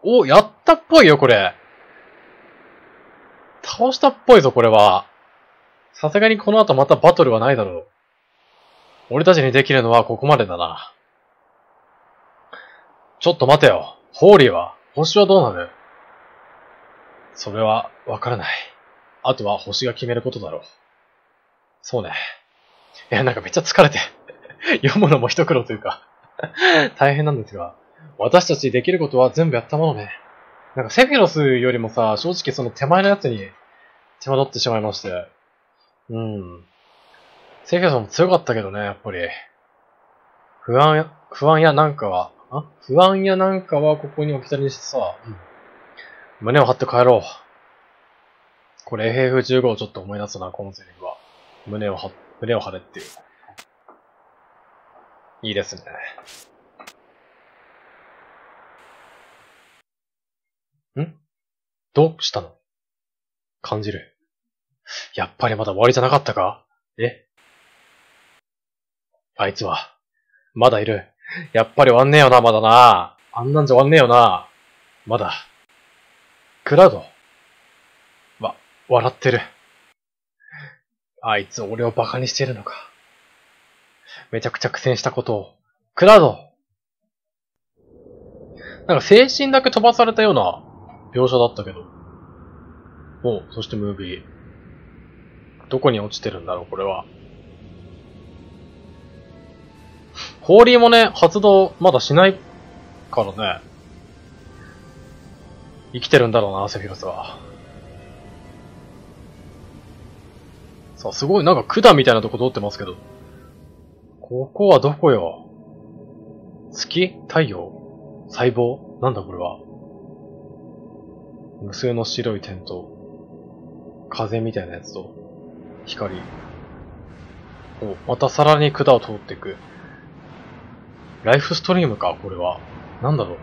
お、やったっぽいよ、これ。倒したっぽいぞ、これは。さすがにこの後またバトルはないだろう。俺たちにできるのはここまでだな。ちょっと待てよ。ホーリーは星はどうなる？それは、わからない。あとは星が決めることだろう。そうね。いや、なんかめっちゃ疲れて。読むのも一苦労というか大変なんですが、私たちできることは全部やったものね。なんかセフィロスよりもさ、正直その手前のやつに手間取ってしまいまして。うん。セフィロスも強かったけどね、やっぱり。不安やなんかはここに置き去りにしてさ、胸を張って帰ろう。これ FF15 をちょっと思い出すな、このセリフは。胸を張れっていう。いいですね。どうしたの？感じる。やっぱりまだ終わりじゃなかったか？あいつは、まだいる。やっぱり終わんねえよな、まだな。あんなんじゃ終わんねえよな。まだ。クラウド。笑ってる。あいつ俺をバカにしてるのか。めちゃくちゃ苦戦したことを。クラウド。なんか精神だけ飛ばされたような描写だったけど。そしてムービー。どこに落ちてるんだろう、これは。ホーリーもね、発動まだしないからね。生きてるんだろうな、セフィロスは。さあ、すごいなんか管みたいなとこ通ってますけど。ここはどこよ？月？太陽？細胞？なんだこれは。無数の白い点と、風みたいなやつと、光。またさらに管を通っていく。ライフストリームか、これは。なんだろう。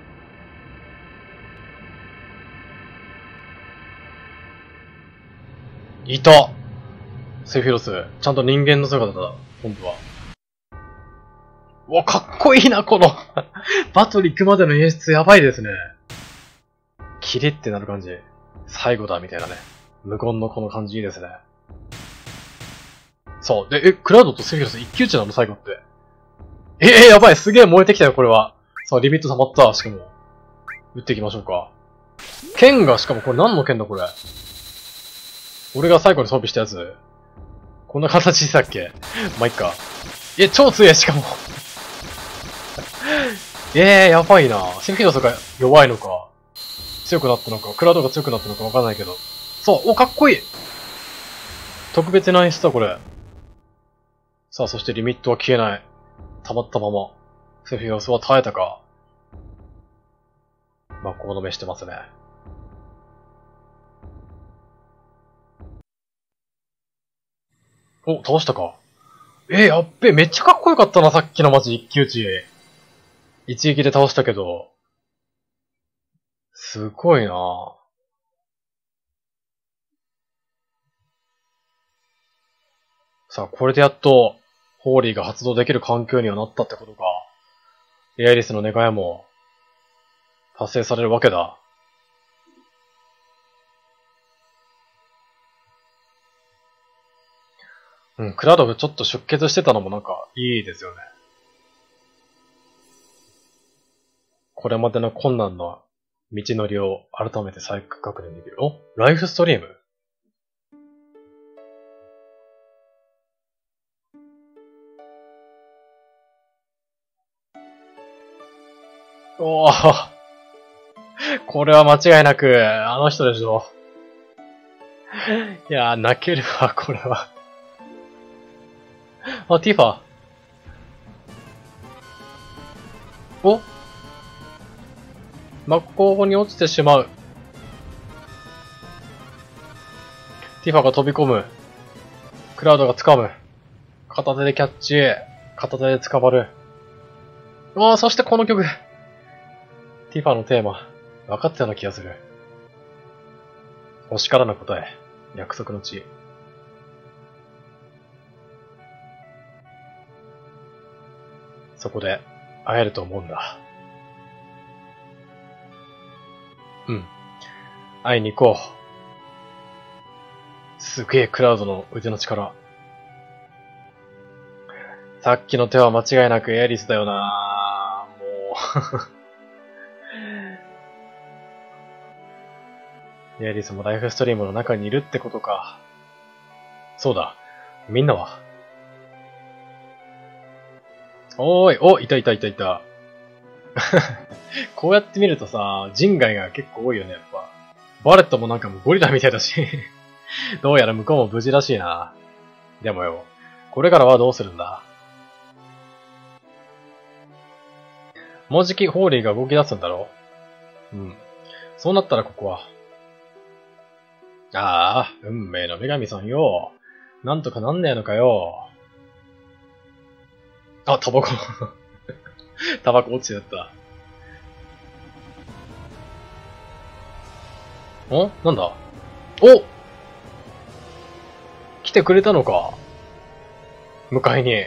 いた！セフィロス。ちゃんと人間の姿だ、今度は。かっこいいな、このバトル行くまでの演出やばいですね。キリってなる感じ。最後だ、みたいなね。無言のこの感じいいですね。そう。で、クラウドとセフィロス一騎打ちなの、最後って。やばい、すげえ燃えてきたよ、これは。さあ、リミット溜まった、しかも。撃っていきましょうか。剣が、しかもこれ何の剣だ、これ。俺が最後に装備したやつ。こんな形でしたっけ？まあ、いっか。超強い、しかも。やばいな。セフィロスが弱いのか、強くなったのか、クラウドが強くなったのかわかんないけど。そう、かっこいい！特別な演出だ、これ。さあ、そしてリミットは消えない。溜まったまま。セフィロスは耐えたか。この目してますね。倒したか。やっべえ、めっちゃかっこよかったな、さっきのマジ一騎打ち。一撃で倒したけど。すごいな。さあ、これでやっと、ホーリーが発動できる環境にはなったってことか。エアリスの願いも、達成されるわけだ。クラドフちょっと出血してたのもなんか、いいですよね。これまでの困難な道のりを改めて再確認できる。ライフストリーム？これは間違いなく、あの人でしょ。いやー、泣けるわ、これは。ティファ。真っ向に落ちてしまう。ティファが飛び込む。クラウドが掴む。片手でキャッチ。片手で捕まる。そしてこの曲。ティファのテーマ。分かったような気がする。星からの答え。約束の地。そこで会えると思うんだ。 うん。会いに行こう。すげえクラウドの腕の力。さっきの手は間違いなくエアリスだよなもう。エアリスもライフストリームの中にいるってことか。そうだ。みんなはおーい、お、いたいたいたいた。こうやって見るとさ、人外が結構多いよね、やっぱ。バレットもなんかもうゴリラみたいだし。どうやら向こうも無事らしいな。でもよ、これからはどうするんだ？もうじきホーリーが動き出すんだろ？うん。そうなったらここは。ああ、運命の女神さんよ。なんとかなんねえのかよ。あ、タバコ。タバコ落ちてた。なんだ？お！来てくれたのか？迎えに。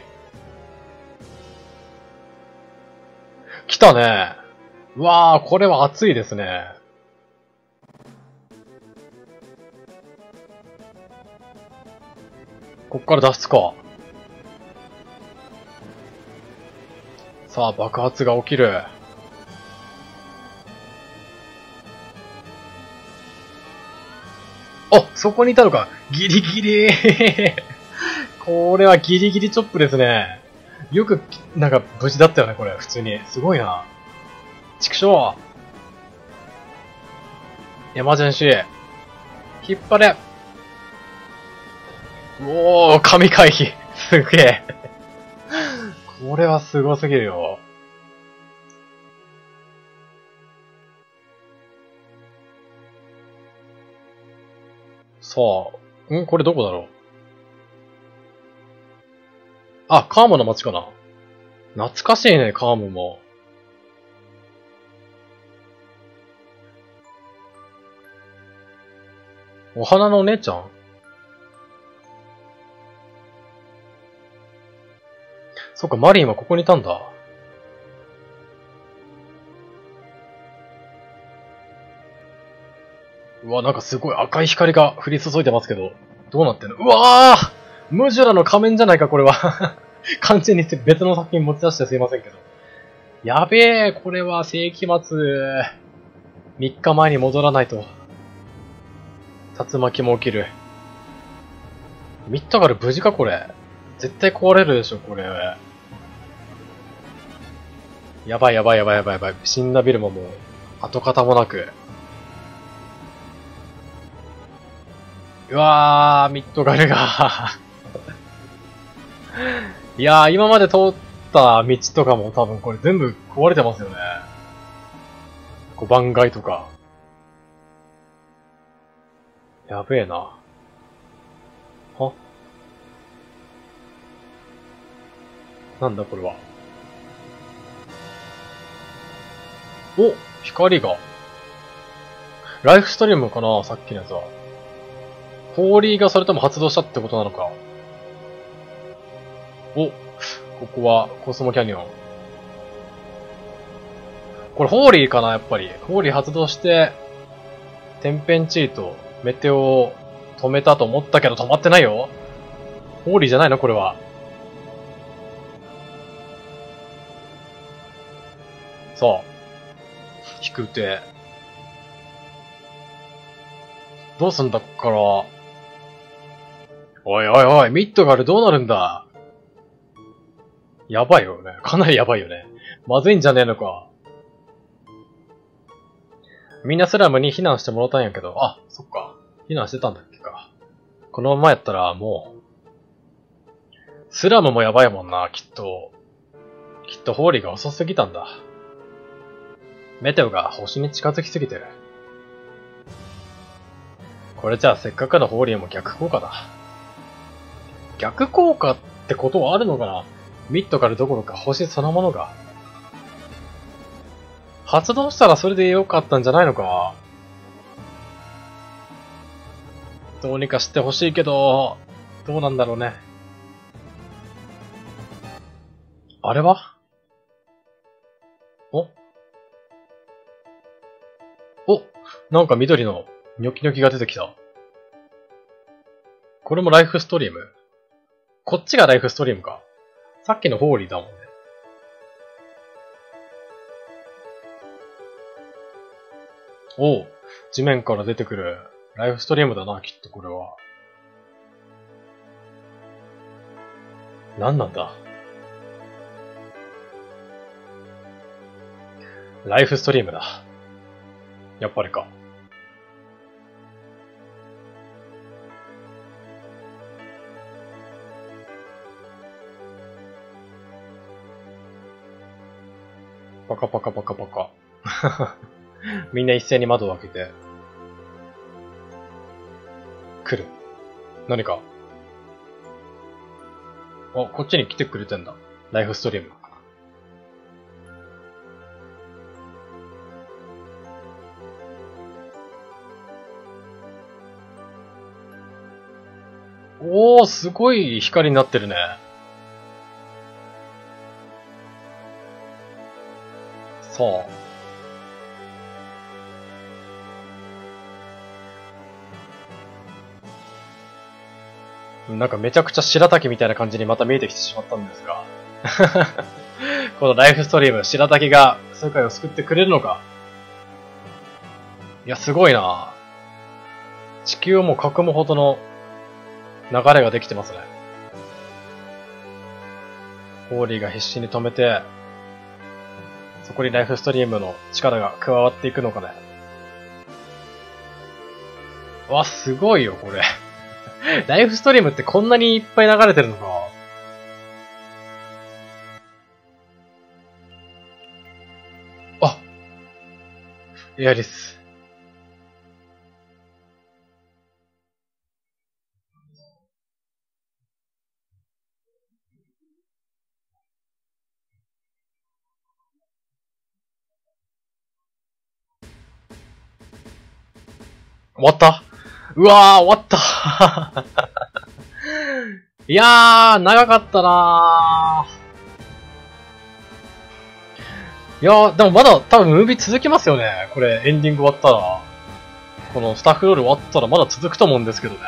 来たね。うわー、これは熱いですね。こっから脱出か。さあ、爆発が起きる。あ、そこにいたのか。ギリギリ。これはギリギリチョップですね。よく、なんか無事だったよね、これ。普通に。すごいな。畜生。エマージェンシー。引っ張れ。おー、神回避。すげえ。これはすごすぎるよ。さあ、これどこだろう？あ、カームの街かな？懐かしいね、カームも。お花のお姉ちゃん？そっか、マリンはここにいたんだ。うわ、なんかすごい赤い光が降り注いでますけど、どうなってんの？うわー！ムジュラの仮面じゃないか、これは。完全に別の作品持ち出してすいませんけど。やべえ、これは世紀末。3日前に戻らないと。竜巻も起きる。ミッドガル無事か、これ。絶対壊れるでしょ、これ。やばいやばいやばいやばいやばい。死んだビルももう、跡形もなく。うわー、ミッドガルが。いやー、今まで通った道とかも多分これ全部壊れてますよね。こう番外とか。やべえな。は？なんだこれは。お！光が。ライフストリームかな、さっきのやつは。氷がそれとも発動したってことなのか。お、ここはコスモキャニオン。これホーリーかな、やっぱり。ホーリー発動して、天変地異とメテオを止めたと思ったけど止まってないよ。ホーリーじゃないのこれは。さあ。引く手。どうすんだっから。おいおいおい、ミッドガルどうなるんだ？やばいよね。かなりやばいよね。まずいんじゃねえのか。みんなスラムに避難してもらったんやけど、あ、そっか。避難してたんだっけか。このままやったらもう、スラムもやばいもんな、きっとホーリーが遅すぎたんだ。メテオが星に近づきすぎてる。これじゃあせっかくのホーリーも逆効果だ。逆効果ってことはあるのかな？ミッドガルどころか星そのものが。発動したらそれで良かったんじゃないのか？どうにかしてほしいけど、どうなんだろうね。あれは？お、 なんか緑のニョキニョキが出てきた。これもライフストリーム？こっちがライフストリームか。さっきのホーリーだもんね。おう、地面から出てくるライフストリームだな、きっとこれは。何なんだ？ライフストリームだ。やっぱりか。パカパカパカパカ。みんな一斉に窓を開けて。来る。何か。あ、こっちに来てくれてんだ。ライフストリーム。おー、すごい光になってるね。さあ。なんかめちゃくちゃ白滝みたいな感じにまた見えてきてしまったんですが。このライフストリーム、白滝が世界を救ってくれるのか。いや、すごいな。地球をもう囲むほどの流れができてますね。ホーリーが必死に止めて、そこにライフストリームの力が加わっていくのかね。わ、すごいよ、これ。ライフストリームってこんなにいっぱい流れてるのか。あ、エアリス。終わった？うわー、終わったいやー、長かったなー。いやー、でもまだ多分ムービー続きますよね。これ、エンディング終わったら。このスタッフロール終わったらまだ続くと思うんですけどね。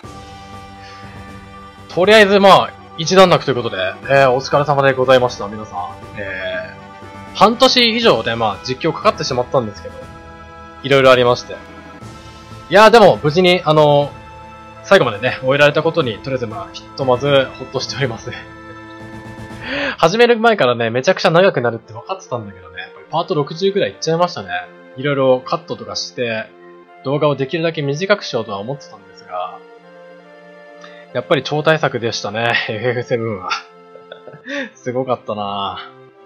とりあえずまあ、一段落ということで、お疲れ様でございました、皆さん。半年以上でまあ、実況かかってしまったんですけど、いろいろありまして。いやーでも、無事に、最後までね、終えられたことに、とりあえずまあ、ひとまず、ほっとしております。始める前からね、めちゃくちゃ長くなるって分かってたんだけどね、やっぱりパート60くらいいっちゃいましたね。いろいろカットとかして、動画をできるだけ短くしようとは思ってたんですが、やっぱり超大作でしたね、FF7 は。すごかったな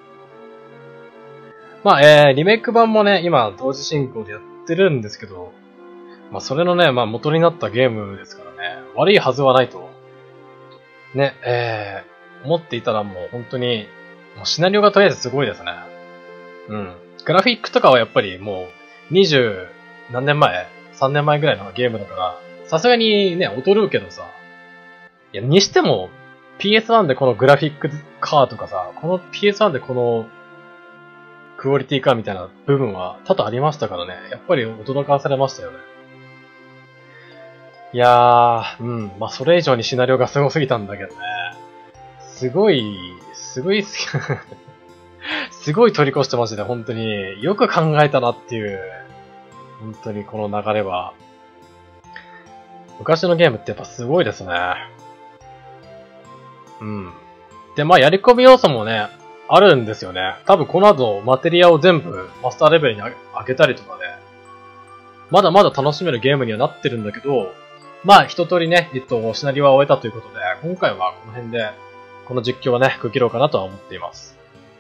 ぁ。まあ、リメイク版もね、今、同時進行でやってるんですけど、まあ、それのね、まあ、元になったゲームですからね、悪いはずはないと。ね、思っていたらもう本当に、もうシナリオがとりあえずすごいですね。うん。グラフィックとかはやっぱりもう、20何年前 ?3 年前ぐらいのゲームだから、さすがにね、劣るけどさ。いや、にしても、PS1 でこのグラフィックカーとかさ、この PS1 でこの、クオリティカーみたいな部分は多々ありましたからね。やっぱり驚かされましたよね。いやー、うん。まあ、それ以上にシナリオがすごすぎたんだけどね。すごいすごい取り越してましたね、本当に。よく考えたなっていう。本当にこの流れは。昔のゲームってやっぱすごいですね。うん。で、まあ、やり込み要素もね、あるんですよね。多分この後、マテリアを全部マスターレベルに上げたりとかね。まだまだ楽しめるゲームにはなってるんだけど、まあ、一通りね、シナリオは終えたということで、今回はこの辺で、この実況はね、区切ろうかなとは思っています。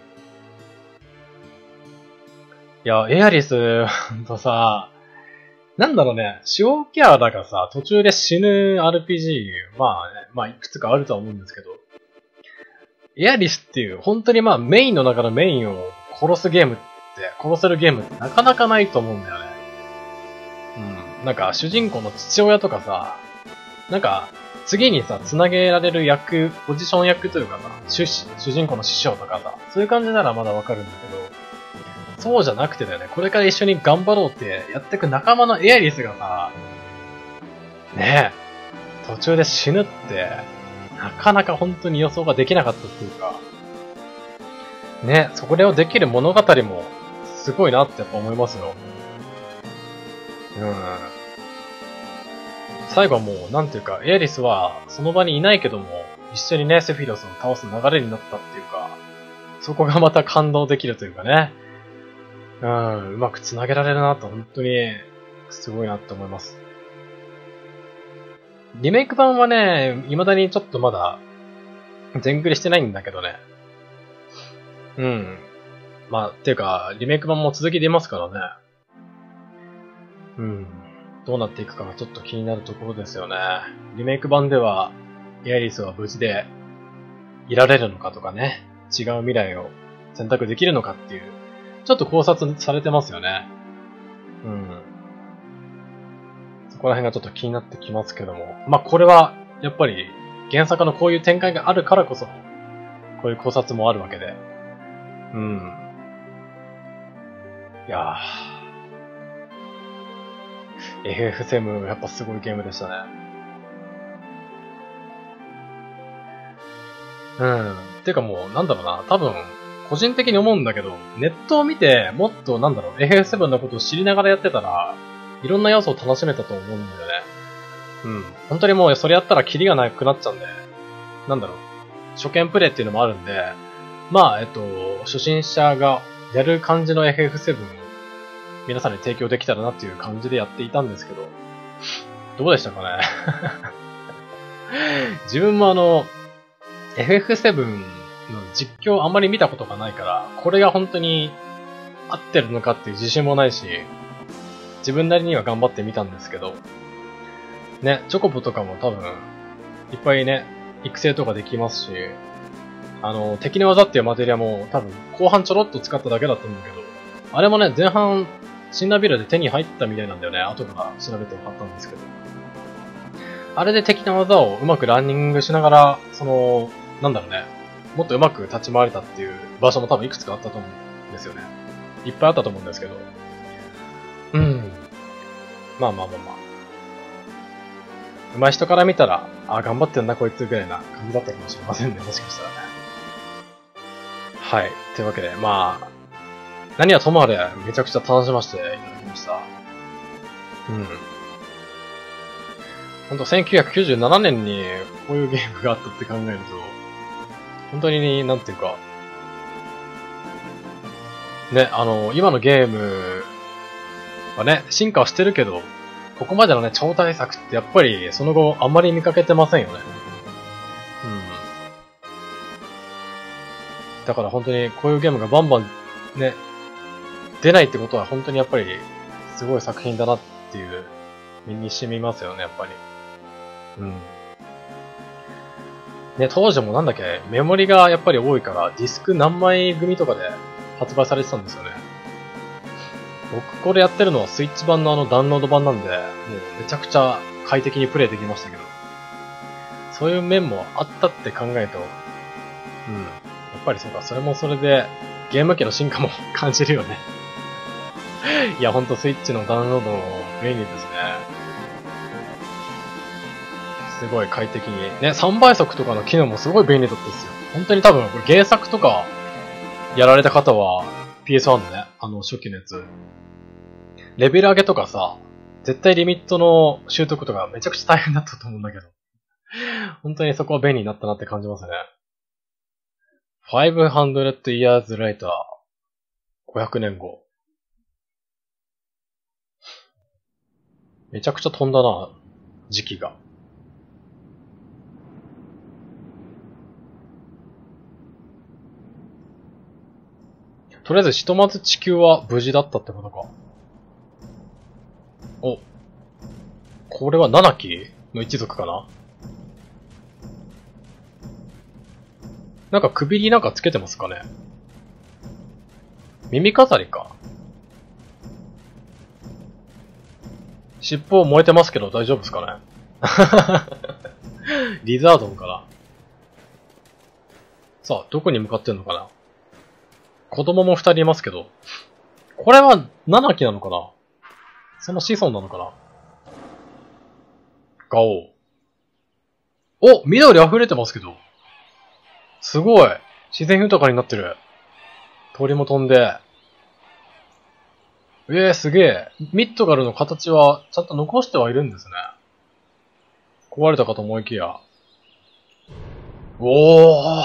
いや、エアリス、とさ、なんだろうね、主要キャラがさ、途中で死ぬ RPG、まあね、まあいくつかあるとは思うんですけど、エアリスっていう、本当にまあメインの中のメインを殺せるゲームってなかなかないと思うんだよね。うん。なんか主人公の父親とかさ、なんか、次にさ、繋げられる役、ポジション役というかさ、主人公の師匠とかさ、そういう感じならまだわかるんだけど、 そうじゃなくてだよね。これから一緒に頑張ろうってやってく仲間のエアリスがさ、ねえ、途中で死ぬって、なかなか本当に予想ができなかったっていうか、ね、それをできる物語もすごいなってやっぱ思いますよ。最後はもう、なんていうか、エアリスはその場にいないけども、一緒にね、セフィロスを倒す流れになったっていうか、そこがまた感動できるというかね。うまく繋げられるなと、本当に、すごいなって思います。リメイク版はね、未だにちょっとまだ、全クリしてないんだけどね。まあ、っていうか、リメイク版も続き出ますからね。どうなっていくかがちょっと気になるところですよね。リメイク版では、エアリスは無事でいられるのかとかね、違う未来を選択できるのかっていう、ちょっと考察されてますよね。そこら辺がちょっと気になってきますけども。まあ、これは、やっぱり、原作のこういう展開があるからこそ、こういう考察もあるわけで。いやー。FF7 やっぱすごいゲームでしたね。てかもう、なんだろうな、多分、個人的に思うんだけど、ネットを見て、もっとなんだろう、FF7 のことを知りながらやってたら、いろんな要素を楽しめたと思うんだよね。本当にもうそれやったらキリがなくなっちゃうんで、なんだろう、初見プレイっていうのもあるんで、まあ、初心者がやる感じの FF7 を皆さんに提供できたらなっていう感じでやっていたんですけど、どうでしたかね自分もFF7 の実況あんまり見たことがないから、これが本当に合ってるのかっていう自信もないし、自分なりには頑張ってみたんですけど、ね、チョコボとかも多分、いっぱいね、育成とかできますし、敵の技っていうマテリアも多分後半ちょろっと使っただけだと思うけど、あれもね、前半、シンナービルで手に入ったみたいなんだよね。後から調べて分かったんですけど。あれで敵の技をうまくランニングしながら、なんだろうね、もっとうまく立ち回れたっていう場所も多分いくつかあったと思うんですよね。いっぱいあったと思うんですけど。まあ。上手い人から見たら、頑張ってんなこいつぐらいな感じだったかもしれませんね。もしかしたらね。はい。というわけで、まあ、何はともあれめちゃくちゃ楽しませていただきました。ほんと1997年にこういうゲームがあったって考えると、本当になんていうか、ね、今のゲームはね、進化はしてるけど、ここまでのね、超大作ってやっぱりその後あんまり見かけてませんよね。だから本当にこういうゲームがバンバンね、出ないってことは本当にやっぱりすごい作品だなっていう身に染みますよね、やっぱり。ね、当時もなんだっけ、メモリがやっぱり多いからディスク何枚組とかで発売されてたんですよね。僕これやってるのはスイッチ版のダウンロード版なんで、もうめちゃくちゃ快適にプレイできましたけど。そういう面もあったって考えると、やっぱりそうか、それもそれでゲーム機の進化も感じるよね。いや、ほんとスイッチのダウンロード便利ですね。すごい快適に。ね、3倍速とかの機能もすごい便利だったですよ。本当に多分、これ原作とかやられた方は PS1 のね、初期のやつ。レベル上げとかさ、絶対リミットの習得とかめちゃくちゃ大変だったと思うんだけど。本当にそこは便利になったなって感じますね。500 years later。500年後。めちゃくちゃ飛んだな、時期が。とりあえずひとまず地球は無事だったってことか。お。これは7期の一族かな？なんか首になんかつけてますかね？耳飾りか。尻尾燃えてますけど大丈夫ですかね？リザードンかな？さあ、どこに向かってんのかな？子供も2人いますけど。 これは、ナナキなのかな？その子孫なのかな？ガオー。お、緑溢れてますけど。すごい。自然豊かになってる。鳥も飛んで。すげえ。ミッドガルの形はちゃんと残してはいるんですね。壊れたかと思いきや。おー。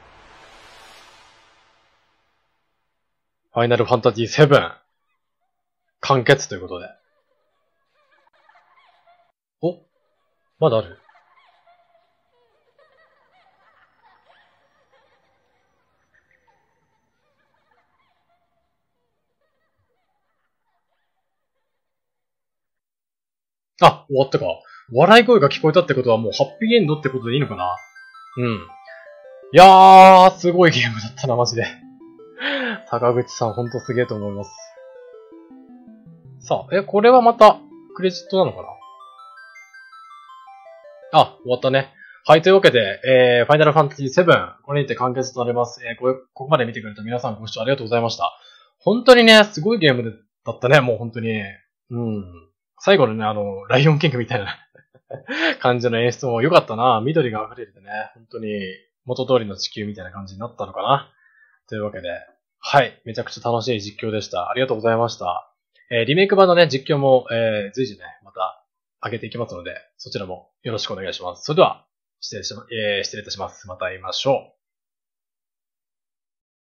ファイナルファンタジー7。完結ということで。お、まだある？あ、終わったか。笑い声が聞こえたってことはもうハッピーエンドってことでいいのかな？うん。いやー、すごいゲームだったな、マジで。坂口さんほんとすげえと思います。さあ、これはまた、クレジットなのかな？あ、終わったね。はい、というわけで、ファイナルファンタジー7、これにて完結となります。ここまで見てくれた皆さんご視聴ありがとうございました。本当にね、すごいゲームだったね、もう本当に。うん。最後のね、ライオンキングみたいな感じの演出も良かったな。緑が溢れててね、本当に元通りの地球みたいな感じになったのかな。というわけで、はい、めちゃくちゃ楽しい実況でした。ありがとうございました。リメイク版のね、実況も、随時ね、また上げていきますので、そちらもよろしくお願いします。それでは、失礼いたします。また会いましょう。